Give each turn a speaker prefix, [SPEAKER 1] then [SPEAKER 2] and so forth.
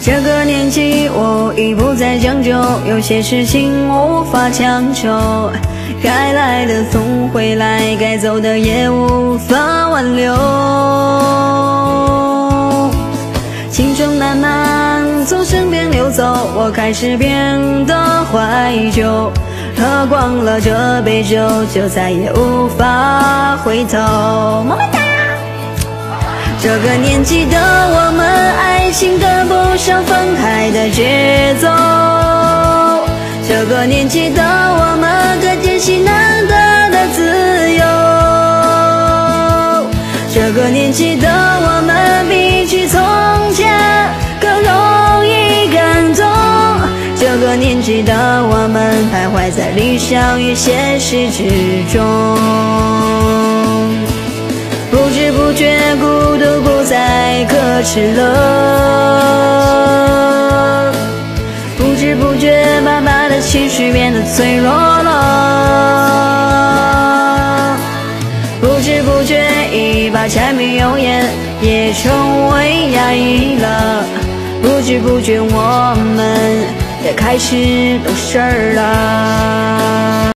[SPEAKER 1] 这个年纪我已不再将就，有些事情无法强求，该来的总会来，该走的也无法挽留。青春慢慢从身边流走，我开始变得怀旧，喝光了这杯酒，就再也无法回头。么么哒！这个年纪的我们，爱情跟不上分开的节奏。这个年纪的我们，更珍惜难得的自由。这个年纪的我们，比起从前更容易感动。这个年纪的我们，徘徊在理想与现实之中。不知不觉，孤独不再可耻了。不知不觉，慢慢的情绪变得脆弱了。不知不觉，一把柴米油盐也成为压抑了。不知不觉，我们也开始懂事了。